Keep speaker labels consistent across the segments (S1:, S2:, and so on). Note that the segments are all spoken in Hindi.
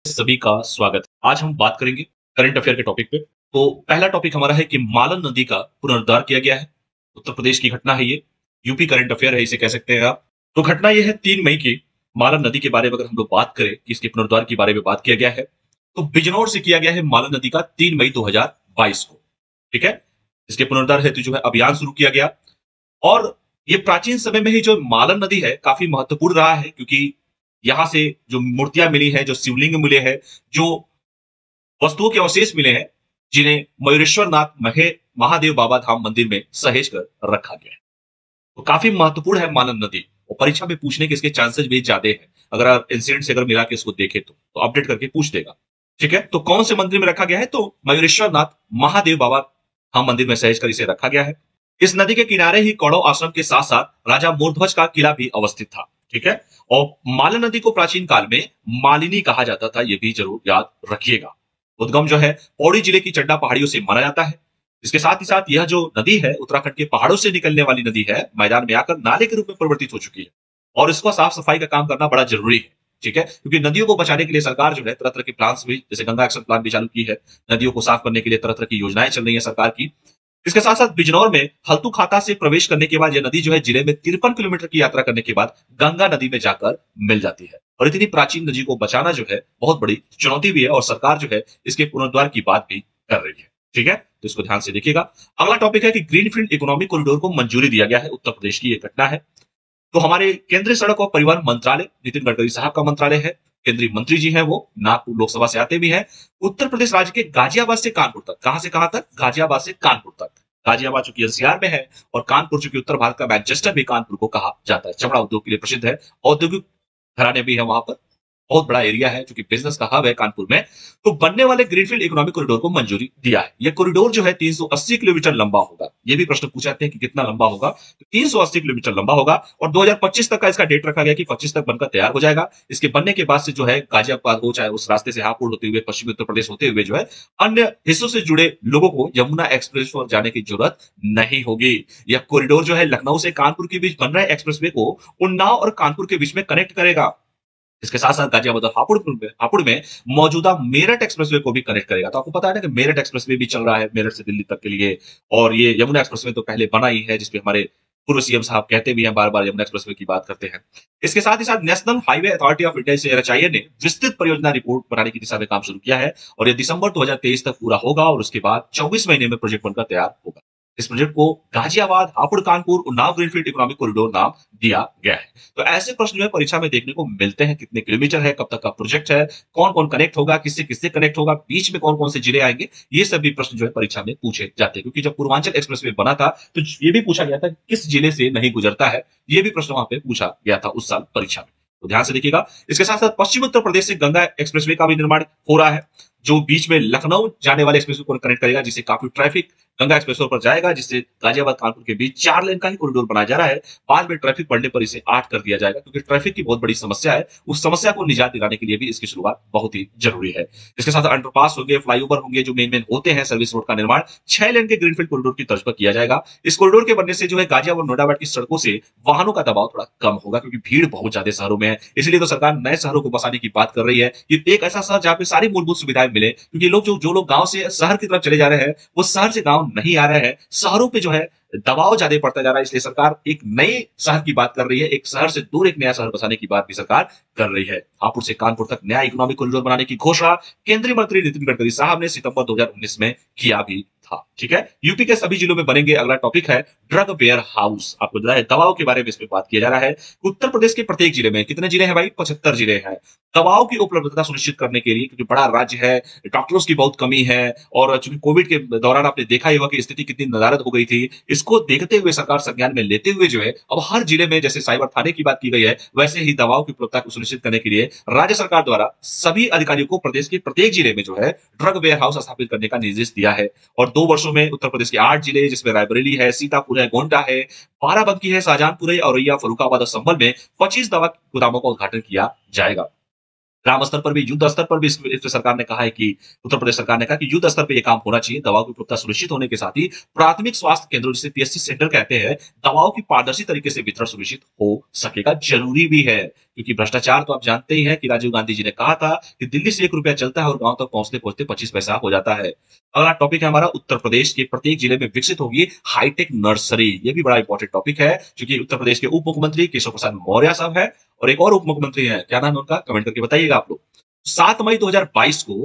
S1: सभी का स्वागत है। आज हम बात करेंगे करंट अफेयर के टॉपिक पे। तो पहला टॉपिक हमारा है कि मालन नदी का पुनरुद्धार किया गया है। उत्तर प्रदेश की घटना है ये। यूपी करंट अफेयर है, इसे कह सकते हैं आप। तो घटना ये है 3 मई की। मालन नदी के बारे में अगर हम लोग बात करें कि इसके पुनरुद्धार के बारे में बात किया गया है, तो बिजनौर से किया गया है मालन नदी का 3 मई 2022 को। ठीक है। इसके पुनरुद्धार हेतु जो है अभियान शुरू किया गया। और ये प्राचीन समय में ही जो मालन नदी है काफी महत्वपूर्ण रहा है, क्योंकि यहां से जो मूर्तियां मिली है, जो शिवलिंग मिले हैं, जो वस्तुओं के अवशेष मिले हैं, जिन्हें मयूरेश्वर नाथ महे महादेव बाबा धाम मंदिर में सहेज कर रखा गया है। तो काफी महत्वपूर्ण है मालन नदी, और परीक्षा में पूछने के इसके चांसेस भी ज्यादा है। अगर आप इंसिडेंट से अगर मिला के इसको देखें तो अपडेट करके पूछ देगा। ठीक है। तो कौन से मंदिर में रखा गया है? तो मयूरेश्वर नाथ महादेव बाबा धाम मंदिर में सहेज कर इसे रखा गया है। इस नदी के किनारे ही कौड़व आश्रम के साथ साथ राजा मोरध्वज का किला भी अवस्थित था। ठीक है। और मालन नदी को प्राचीन काल में मालिनी कहा जाता था, यह भी जरूर याद रखिएगा। उद्गम जो है पौड़ी जिले की चड्डा पहाड़ियों से माना जाता है। इसके साथ ही साथ यह जो नदी है उत्तराखंड के पहाड़ों से निकलने वाली नदी है, मैदान में आकर नाले के रूप में परिवर्तित हो चुकी है। और इसको साफ सफाई का काम करना बड़ा जरूरी है। ठीक है। क्योंकि नदियों को बचाने के लिए सरकार जो है तरह तरह के प्लान्स भी, जैसे गंगा एक्शन प्लान भी चालू की है। नदियों को साफ करने के लिए तरह तरह की योजनाएं चल रही है सरकार की। इसके साथ साथ बिजनौर में हल्तू खाता से प्रवेश करने के बाद यह नदी जो है जिले में 53 किलोमीटर की यात्रा करने के बाद गंगा नदी में जाकर मिल जाती है। और इतनी प्राचीन नदी को बचाना जो है बहुत बड़ी चुनौती भी है, और सरकार जो है इसके पुनरुद्धार की बात भी कर रही है। ठीक है। तो इसको ध्यान से देखिएगा। अगला टॉपिक है कि ग्रीनफील्ड इकोनॉमिक कॉरिडोर को मंजूरी दिया गया है। उत्तर प्रदेश की यह घटना है। तो हमारे केंद्रीय सड़क और परिवहन मंत्रालय, नितिन गडकरी साहब का मंत्रालय है, केंद्रीय मंत्री जी हैं, वो नागपुर लोकसभा से आते भी हैं। उत्तर प्रदेश राज्य के गाजियाबाद से कानपुर तक, कहां से कहां तक? गाजियाबाद से कानपुर तक। गाजियाबाद चूंकि एनसीआर में है, और कानपुर चूंकि उत्तर भारत का मैनचेस्टर भी कानपुर को कहा जाता है, चमड़ा उद्योग के लिए प्रसिद्ध है। औद्योगिक घराने भी है वहां पर। बहुत बड़ा एरिया है, क्योंकि बिजनेस का हब है कानपुर में। तो बनने वाले ग्रीनफील्ड इकोनॉमिक कॉरिडोर को मंजूरी दिया है। यह कॉरिडोर जो है 380 किलोमीटर लंबा होगा। यह भी प्रश्न पूछाते हैं कि कितना लंबा होगा, तो 380 किलोमीटर लंबा होगा। और 2025 तक का इसका डेट रखा गया कि 25 तक बनकर तैयार हो जाएगा। इसके बनने के बाद से जो है गाजियाबाद हो, चाहे उस रास्ते से हापुड़ होते हुए पश्चिमी उत्तर प्रदेश होते हुए जो है अन्य हिस्सों से जुड़े लोगों को यमुना एक्सप्रेस पर जाने की जरूरत नहीं होगी। यह कॉरिडोर जो है लखनऊ से कानपुर के बीच बन रहे एक्सप्रेसवे को उन्नाव और कानपुर के बीच में कनेक्ट करेगा। इसके साथ साथ गाजियाबाद और हापुड़ में मौजूदा मेरठ एक्सप्रेसवे को भी कनेक्ट करेगा। तो आपको पता है ना कि मेरठ एक्सप्रेसवे भी चल रहा है मेरठ से दिल्ली तक के लिए। और ये यमुना एक्सप्रेसवे तो पहले बना ही है, जिसपे हमारे पूर्व सीएम साहब कहते भी हैं, बार बार यमुना एक्सप्रेसवे की बात करते हैं। इसके साथ ही साथ national highway authority of India से एनएचआईए ने विस्तृत परियोजना रिपोर्ट बनाने की दिशा में काम शुरू किया है। और यह दिसंबर 2023 तक पूरा होगा, और उसके बाद 24 महीने में प्रोजेक्ट बनकर तैयार होगा। इस प्रोजेक्ट को Ghaziabad, Hapur, Kanpur, Unnao greenfield economic corridor नाम दिया गया है। तो ऐसे प्रश्न जो है परीक्षा में देखने को मिलते हैं। कितने किलोमीटर है, कब तक का प्रोजेक्ट है, कौन कौन कनेक्ट होगा, किससे किससे कनेक्ट होगा, बीच में कौन कौन से जिले आएंगे, ये सभी प्रश्न जो है परीक्षा में पूछे जाते हैं। क्योंकि जब पूर्वांचल एक्सप्रेसवे बना था तो ये भी पूछा गया था किस जिले से नहीं गुजरता है। ये भी प्रश्न वहां पे पूछा गया था उस साल परीक्षा में। तो ध्यान से देखिएगा। इसके साथ साथ पश्चिम उत्तर प्रदेश से गंगा एक्सप्रेसवे का भी निर्माण हो रहा है, जो बीच में लखनऊ जाने वाले एक्सप्रेसवे को कनेक्ट करेगा, जिससे काफी ट्रैफिक गंगा एक्सप्रेसवे पर जाएगा, जिससे गाजियाबाद कानपुर के बीच 4 लेन का ही कॉरिडोर बनाया जा रहा है। बाद में ट्रैफिक बढ़ने पर इसे 8 कर दिया जाएगा, क्योंकि ट्रैफिक की बहुत बड़ी समस्या है। उस समस्या को निजात दिलाने के लिए भी इसकी शुरुआत बहुत ही जरूरी है। इसके साथ अंडरपास होंगे, फ्लाईओवर होंगे, जो मेन होते हैं। सर्विस रोड का निर्माण 6 लेन के ग्रीनफील्ड कॉरिडोर की तर्ज पर किया जाएगा। इस कॉरिडोर के बनने से जो है गाजियाबाद और नोएडाबाद की सड़कों से वाहनों का दबाव थोड़ा कम होगा, क्योंकि भीड़ बहुत ज्यादा शहरों में है। इसलिए तो सरकार नए शहरों को बसाने की बात कर रही है कि एक ऐसा शहर जहां पे सारी मूलभूत सुविधाएं मिले। क्योंकि लोग जो लोग गांव से शहर की तरफ चले जा रहे हैं, वो शहर से गांव नहीं आ रहे हैं। शहरों पे जो है दबाव ज्यादा पड़ता जा रहा है। इसलिए सरकार एक नए शहर की बात कर रही है। एक शहर से दूर एक नया शहर बसाने की बात भी सरकार कर रही है। हापुड़ से कानपुर तक नया इकोनॉमिक कॉरिडोर बनाने की घोषणा केंद्रीय मंत्री नितिन गडकरी साहब ने सितंबर 2019 में किया भी था। ठीक है। यूपी के सभी जिलों में बनेंगे। अगला टॉपिक है ड्रग वेयर हाउस। आपको पता है दवाओं के बारे में इसमें बात किया जा रहा है। उत्तर प्रदेश के प्रत्येक जिले में, कितने जिले हैं भाई? 75 जिले हैं। दवाओं की उपलब्धता सुनिश्चित करने के लिए, क्योंकि बड़ा राज्य है, डॉक्टर्स की बहुत कमी है, और चूंकि कोविड के दौरान आपने देखा ही होगा कि स्थिति कितनी नदारद हो गई थी। इसको देखते हुए सरकार संज्ञान में लेते हुए जो है अब हर जिले में, जैसे साइबर थाने की बात की गई है, वैसे ही दवाओं की उपलब्धता को सुनिश्चित करने के लिए राज्य सरकार द्वारा सभी अधिकारियों को प्रदेश के प्रत्येक जिले में जो है ड्रग वेयर हाउस स्थापित करने का निर्देश दिया है। और 2 वर्षों में उत्तर प्रदेश के 8 जिले, जिसमें रायबरेली है, सीतापुर है, गोंडा है, बाराबंकी है, शाहजहांपुर है, औरैया, फर्रुखाबाद और संभल में 25 दवा गोदामों का उद्घाटन किया जाएगा। ग्राम स्तर पर भी, युद्ध स्तर पर भी इस पे सरकार ने कहा है कि उत्तर प्रदेश सरकार ने कहा कि युद्ध स्तर पे ये काम होना चाहिए। दवाओं की उपलब्धता सुनिश्चित होने के साथ ही प्राथमिक स्वास्थ्य केंद्रों जिसे पीएचसी सेंटर कहते हैं, दवाओं की पारदर्शी तरीके से वितरण सुनिश्चित हो सकेगा, जरूरी भी है। क्योंकि भ्रष्टाचार तो आप जानते ही हैं कि राजीव गांधी जी ने कहा था कि दिल्ली से 1 रुपया चलता है और गांव तक पहुंचते पहुंचते 25 पैसा हो जाता है। अगला टॉपिक है हमारा, उत्तर प्रदेश के प्रत्येक जिले में विकसित होगी हाईटेक नर्सरी। ये भी बड़ा इंपॉर्टेंट टॉपिक है, क्योंकि उत्तर प्रदेश के उप मुख्यमंत्री केशव प्रसाद मौर्य साहब है और एक और उप मुख्यमंत्री है, क्या नाम है उनका, कमेंट करके बताइएगा आप लोग। 7 मई 2022 को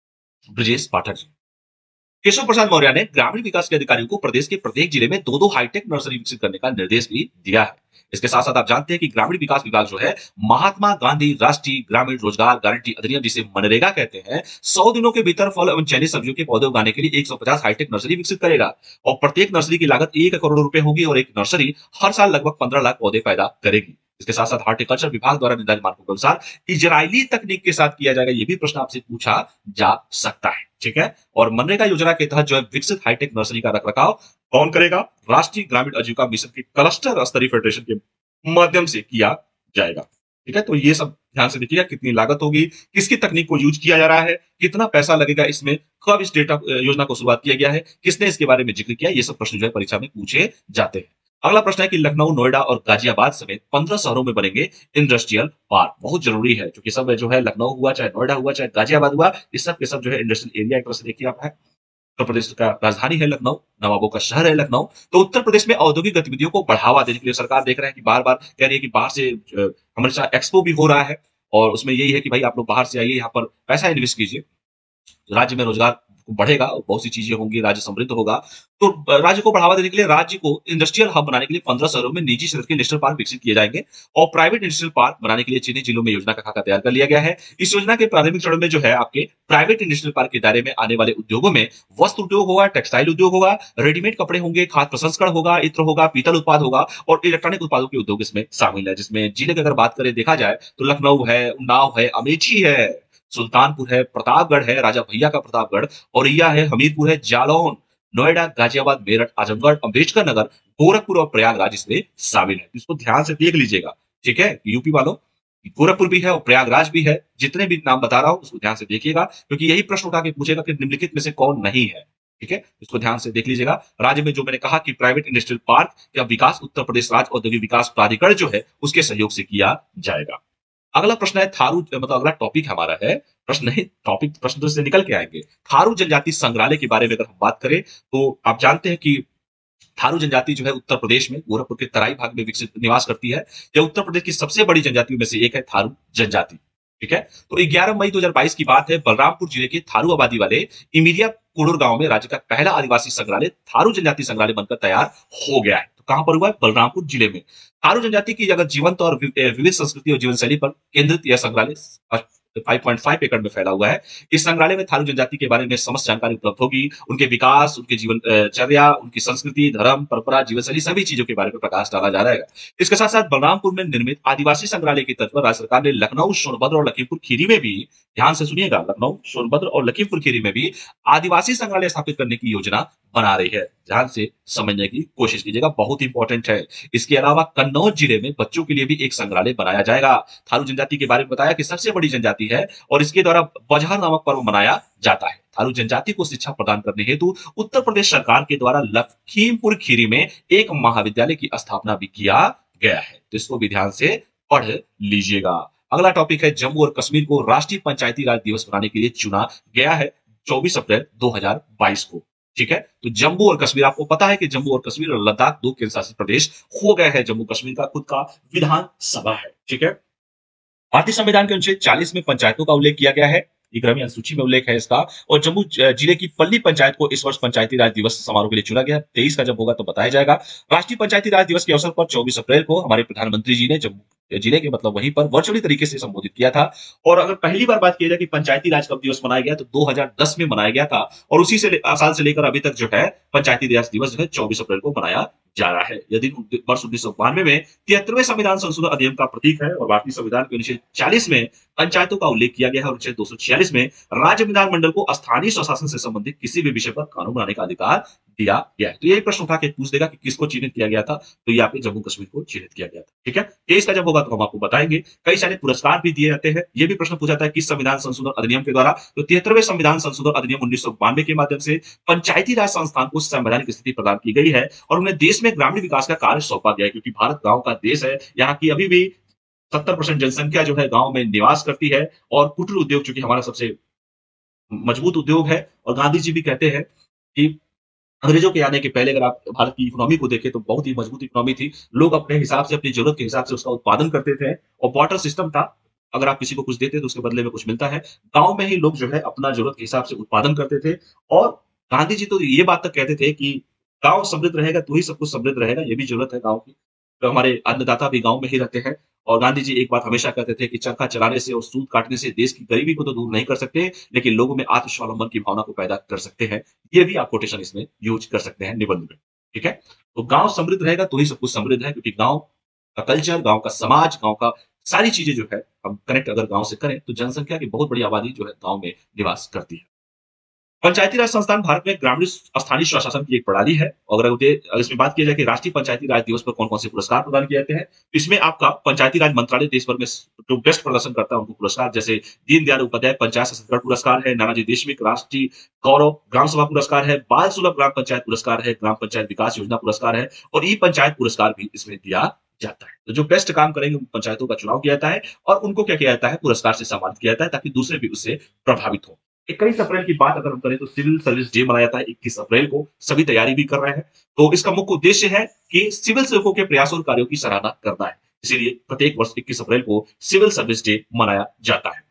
S1: ब्रजेश पाठक जी, केशव प्रसाद मौर्य ने ग्रामीण विकास के अधिकारियों को प्रदेश के प्रत्येक जिले में 2-2 हाईटेक नर्सरी विकसित करने का निर्देश भी दिया है। इसके साथ साथ आप जानते हैं कि ग्रामीण विकास विभाग जो है, महात्मा गांधी राष्ट्रीय ग्रामीण रोजगार गारंटी अधिनियम जिसे मनरेगा कहते हैं, 100 दिनों के भीतर फल एवं चयनित सब्जियों के पौधे उगाने के लिए 150 हाईटेक नर्सरी विकसित करेगा और प्रत्येक नर्सरी की लागत 1 करोड़ रुपए होगी और एक नर्सरी हर साल लगभग 15 लाख पौधे पैदा करेगी। इसके साथ साथ हार्टिकल्चर विभाग द्वारा निर्धारित मानकों के अनुसार इजरायली तकनीक के साथ किया जाएगा, ये भी प्रश्न आपसे पूछा जा सकता है, ठीक है। और मनरेगा योजना के तहत जो है विकसित हाईटेक नर्सरी का रखरखाव कौन करेगा, राष्ट्रीय ग्रामीण आजीविका मिशन के क्लस्टर स्तरीय फेडरेशन के माध्यम से किया जाएगा, ठीक है। तो ये सब ध्यान से देखिएगा, कितनी लागत होगी, किसकी तकनीक को यूज किया जा रहा है, कितना पैसा लगेगा इसमें, कब इस डेटा योजना को शुरुआत किया गया है, किसने इसके बारे में जिक्र किया, ये सब प्रश्न जो है परीक्षा में पूछे जाते हैं। अगला प्रश्न है कि लखनऊ, नोएडा और गाजियाबाद समेत 15 शहरों में बनेंगे इंडस्ट्रियल पार्क। बहुत जरूरी है, क्योंकि सब जो है, लखनऊ हुआ, चाहे नोएडा हुआ, चाहे गाजियाबाद हुआ, इस सब के सब जो है इंडस्ट्रियल एरिया एक तरह से देखिए आप है। उत्तर प्रदेश का राजधानी है लखनऊ, नवाबों का शहर है लखनऊ। तो उत्तर प्रदेश में औद्योगिक गतिविधियों को बढ़ावा देने के लिए सरकार देख रहे हैं कि बार-बार कह रही है कि बाहर से हमारे साथ एक्सपो भी हो रहा है और उसमें यही है कि भाई आप लोग बाहर से आइए, यहाँ पर पैसा इन्वेस्ट कीजिए, राज्य में रोजगार बढ़ेगा और बहुत सी चीजें होंगी, राज्य समृद्ध होगा। तो राज्य को बढ़ावा देने के लिए राज्य को इंडस्ट्रियल हब बनाने के लिए 15 शहरों में निजी क्षेत्र के इंडस्ट्रियल पार्क विकसित किए जाएंगे और प्राइवेट इंडस्ट्रियल पार्क बनाने के लिए चिन्हित जिलों में योजना का खाका तैयार कर लिया गया है। इस योजना के प्रारंभिक चरण में जो है आपके प्राइवेट इंडस्ट्रियल पार्क के दायरे में आने वाले उद्योगों में वस्त्र उद्योग होगा, टेक्सटाइल उद्योग होगा, रेडीमेड कपड़े होंगे, खाद्य प्रसंस्करण होगा, इत्र होगा, पीतल उत्पाद होगा और इलेक्ट्रॉनिक उत्पादों के उद्योग इसमें शामिल है। जिसमें जिले की अगर बात करें, देखा जाए तो लखनऊ है, उन्नाव है, अमेठी है, सुल्तानपुर है, प्रतापगढ़ है, राजा भैया का प्रतापगढ़, औरैया है, हमीरपुर है, जालौन, नोएडा, गाजियाबाद, मेरठ, आजमगढ़, अम्बेडकर नगर, गोरखपुर और प्रयागराज इसमें शामिल है। इसको ध्यान से देख लीजिएगा, ठीक है। यूपी वालों, गोरखपुर भी है और प्रयागराज भी है। जितने भी नाम बता रहा हूं उसको ध्यान से देखिएगा, क्योंकि यही प्रश्न उठा के पूछेगा कि निम्नलिखित में से कौन नहीं है, ठीक है। इसको ध्यान से देख लीजिएगा। राज्य में जो मैंने कहा कि प्राइवेट इंडस्ट्रियल पार्क का विकास उत्तर प्रदेश राज्य औद्योगिक विकास प्राधिकरण जो है उसके सहयोग से किया जाएगा। अगला प्रश्न है थारू, मतलब अगला टॉपिक हमारा है, प्रश्न नहीं टॉपिक, प्रश्न तो इससे निकल के आएंगे। थारू जनजाति संग्रहालय के बारे में अगर हम बात करें तो आप जानते हैं कि थारू जनजाति जो है उत्तर प्रदेश में गोरखपुर के तराई भाग में विकसित निवास करती है। यह उत्तर प्रदेश की सबसे बड़ी जनजातियों में से एक है थारू जनजाति, ठीक है। तो 11 मई 2022 की बात है, बलरामपुर जिले के थारू आबादी वाले इमिरिया कुड़ुर गांव में राज्य का पहला आदिवासी संग्रहालय थारू जनजाति संग्रहालय बनकर तैयार हो गया है। तो कहां पर हुआ है, बलरामपुर जिले में। थारू जनजाति की अगर जीवंत और विविध संस्कृति और जीवन शैली पर केंद्रित यह संग्रहालय 5.5 एकड़ में फैला हुआ है। इस संग्रहालय में थारू जनजाति के बारे में समस्त जानकारी उपलब्ध होगी, उनके विकास, उनके जीवन चर्या, उनकी संस्कृति, धर्म, परंपरा, जीवन शैली, सभी चीजों के बारे में प्रकाश डाला जा रहा है। इसके साथ साथ बलरामपुर में निर्मित आदिवासी संग्रहालय की तर्ज पर राज्य सरकार ने लखनऊ, सोनभद्र और लखीमपुर खीरी में भी, ध्यान से सुनिएगा, लखनऊ, सोनभद्र और लखीमपुर खीरी में भी आदिवासी संग्रहालय स्थापित करने की योजना बना रही है। ध्यान से समझने की कोशिश कीजिएगा, बहुत इंपॉर्टेंट है। इसके अलावा कन्नौज जिले में बच्चों के लिए भी एक संग्रहालय बनाया जाएगा। थारू जनजाति के बारे में बताया कि सबसे बड़ी जनजाति है और इसके द्वारा बजहर नामक पर्व मनाया जाता है। थारू जनजाति को शिक्षा प्रदान करने हेतु उत्तर प्रदेश सरकार के द्वारा लखीमपुर खीरी में एक महाविद्यालय की स्थापना भी किया गया है। तो इसको भी ध्यान से पढ़ लीजिएगा। अगला टॉपिक है, जम्मू और कश्मीर को राष्ट्रीय पंचायती राज दिवस मनाने के लिए चुना गया है 24 अप्रैल 2022 को, ठीक है। तो जम्मू और कश्मीर, आपको पता है कि जम्मू और कश्मीर और लद्दाख 2 केंद्र शासित प्रदेश हो गए हैं। जम्मू कश्मीर का खुद का विधान सभा है, ठीक है। भारतीय संविधान के अनुच्छेद 40 में पंचायतों का उल्लेख किया गया है, 11वीं अनुसूची में उल्लेख है इसका। और जम्मू जिले की पल्ली पंचायत को इस वर्ष पंचायती राज दिवस समारोह के लिए चुना गया। 23 का जब होगा तो बताया जाएगा। राष्ट्रीय पंचायती राज दिवस के अवसर पर 24 अप्रैल को हमारे प्रधानमंत्री जी ने जम्मू जिले के, मतलब वहीं पर वर्चुअली तरीके से संबोधित किया था। और अगर पहली बार बात की जाए कि पंचायती राज कब दिवस मनाया गया, तो 2010 में मनाया गया था और उसी से साल से लेकर अभी तक जो है पंचायती राज दिवस जो है 24 अप्रैल को मनाया जा रहा है। यदि वर्ष 1992 में 73वें संविधान संशोधन अधिनियम का प्रतीक है और भारतीय संविधान के अनुच्छेद 40 में पंचायतों का उल्लेख किया गया है और अनुच्छेद 246 में राज्य विधानमंडल को स्थानीय स्वशासन से संबंधित किसी भी विषय पर कानून बनाने का अधिकार दिया गया है। तो यही प्रश्न उठा के पूछ देगा कि किसको चिन्हित किया गया था, तो ये आपके जम्मू कश्मीर को चिन्हित किया गया था। ठीक है, 23 का जब होगा तो हम आपको बताएंगे। कई सारे पुरस्कार भी दिए जाते हैं। ये भी प्रश्न पूछा जाता है किस संविधान संशोधन अधिनियम के द्वारा, तो 73वें संविधान संशोधन अधिनियम 1992 के माध्यम से पंचायती राज संस्थान को संवैधानिक स्थिति प्रदान की गई है और उन्हें देश में ग्रामीण विकास का कार्य सौंपा गया है, क्योंकि भारत गांव का देश है। यहाँ की अभी भी 70% जनसंख्या जो है गांव में निवास करती है और कुटीर उद्योग चूंकि हमारा सबसे मजबूत उद्योग है। और गांधी जी भी कहते हैं कि अंग्रेजों के आने के पहले अगर आप भारत की इकोनॉमी को देखें तो बहुत ही मजबूत इकोनॉमी थी। लोग अपने हिसाब से, अपनी जरूरत के हिसाब से उसका उत्पादन करते थे और बार्टर सिस्टम था। अगर आप किसी को कुछ देते तो उसके बदले में कुछ मिलता है। गांव में ही लोग जो है अपना जरूरत के हिसाब से उत्पादन करते थे। और गांधी जी तो ये बात तक कहते थे कि गांव समृद्ध रहेगा तो ही सब कुछ समृद्ध रहेगा। ये भी जरूरत है गांव की। तो हमारे अन्नदाता भी गांव में ही रहते हैं। और गांधी जी एक बात हमेशा कहते थे कि चरखा चलाने से और सूत काटने से देश की गरीबी को तो दूर नहीं कर सकते, लेकिन लोगों में आत्मस्वावलंबन की भावना को पैदा कर सकते हैं। ये भी आप कोटेशन इसमें यूज कर सकते हैं निबंध में। ठीक है, तो गांव समृद्ध रहेगा तो ही सब कुछ समृद्ध है, क्योंकि गांव का कल्चर, गांव का समाज, गांव का सारी चीजें जो है हम कनेक्ट अगर गांव से करें तो जनसंख्या की बहुत बड़ी आबादी जो है गांव में निवास करती है। पंचायती राज संस्थान भारत में ग्रामीण स्थानीय स्वशासन की एक प्रणाली है। और अगर इसमें बात की जाए कि राष्ट्रीय पंचायती राज दिवस पर कौन-कौन से पुरस्कार प्रदान किए जाते हैं, तो इसमें आपका पंचायती राज मंत्रालय देश भर में जो बेस्ट प्रदर्शन करता है उनको पुरस्कार, जैसे दीनदयाल उपाध्याय पंचायत सशक्तिकरण पुरस्कार है, नानाजी देशमुख राष्ट्रीय गौरव ग्राम सभा पुरस्कार है, बाल सुलभ ग्राम पंचायत पुरस्कार है, ग्राम पंचायत विकास योजना पुरस्कार है और ई पंचायत पुरस्कार भी इसमें दिया जाता है। तो जो बेस्ट काम करेंगे उन पंचायतों का चुनाव किया जाता है और उनको क्या किया जाता है, पुरस्कार से सम्मानित किया जाता है ताकि दूसरे भी उससे प्रभावित हो। 21 अप्रैल की बात अगर हम करें तो सिविल सर्विस डे मनाया जाता है 21 अप्रैल को। सभी तैयारी भी कर रहे हैं। तो इसका मुख्य उद्देश्य है कि सिविल सेवकों के प्रयासों और कार्यों की सराहना करना है। इसीलिए प्रत्येक वर्ष 21 अप्रैल को सिविल सर्विस डे मनाया जाता है।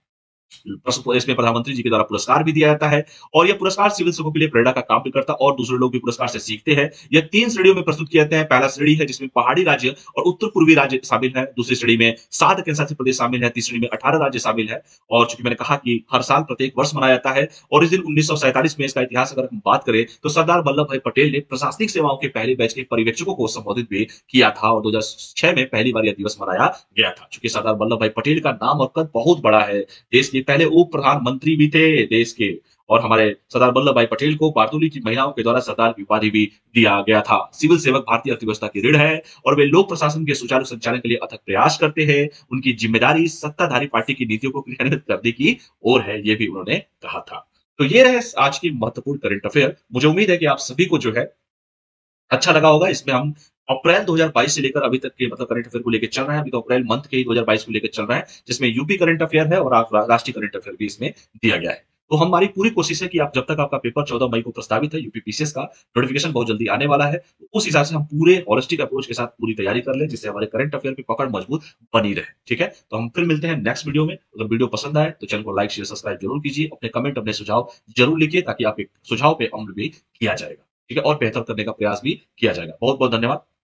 S1: इसमें प्रधानमंत्री जी के द्वारा पुरस्कार भी दिया जाता है और यह पुरस्कार सिविल सेवकों के लिए प्रेरणा का काम भी करता है और दूसरे लोग भी पुरस्कार से सीखते हैं। यह 3 श्रेणियों में प्रस्तुत किए जाते हैं। पहला श्रेणी है जिसमें पहाड़ी राज्य और उत्तर पूर्वी राज्य शामिल है। दूसरी श्रेणी में 7 केंद्रशासित प्रदेश शामिल है। तीसरी श्रेणी में 18 राज्य शामिल है। और चूंकि मैंने कहा कि हर साल प्रत्येक वर्ष मनाया जाता है और इस दिन 1947 में इसका इतिहास अगर हम बात करें तो सरदार वल्लभ भाई पटेल ने प्रशासनिक सेवाओं के पहले बैच के पर्यवेक्षकों को संबोधित भी किया था और 2006 में पहली बार यह दिवस मनाया गया था। चूंकि सरदार वल्लभ भाई पटेल का नाम और कद बहुत बड़ा है। देश के पहले उप प्रधानमंत्री भी थे देश के। और हमारे सरदार वल्लभ भाई पटेल को बारदोली की महिलाओं के द्वारा सरदार की उपाधि भी दिया गया था। सिविल सेवक भारतीय अर्थव्यवस्था की रीढ़ है और वे लोक प्रशासन के सुचारू संचालन के लिए अथक प्रयास करते हैं। उनकी जिम्मेदारी सत्ताधारी पार्टी की नीतियों को क्रियान्वित करने की ओर है, ये भी उन्होंने कहा था। तो ये रहे आज की महत्वपूर्ण करंट अफेयर। मुझे उम्मीद है कि आप सभी को जो है अच्छा लगा होगा। इसमें हम अप्रैल 2022 से लेकर अभी तक के मतलब करंट अफेयर को लेकर चल रहे हैं। अभी तो अप्रैल मंथ के ही 2022 को लेकर चल रहा है, जिसमें यूपी करंट अफेयर है और राष्ट्रीय करंट अफेयर भी इसमें दिया गया है। तो हमारी पूरी कोशिश है कि आप जब तक आपका पेपर 14 मई को प्रस्तावित है यूपी पीसीएस का, नोटिफिकेशन बहुत जल्दी आने वाला है, तो उस हिसाब से हम पूरे होलिस्टिक अप्रोच के साथ पूरी तैयारी कर लें, जिससे हमारे करंट अफेयर की पकड़ मजबूत बनी रहे। ठीक है, तो हम फिर मिलते हैं नेक्स्ट वीडियो में। अगर वीडियो पसंद आए तो चैनल को लाइक शेयर सब्सक्राइब जरूर कीजिए। अपने कमेंट, अपने सुझाव जरूर लिखिए ताकि आपके सुझाव पे अमल भी किया जाएगा। ठीक है, और बेहतर करने का प्रयास भी किया जाएगा। बहुत बहुत धन्यवाद।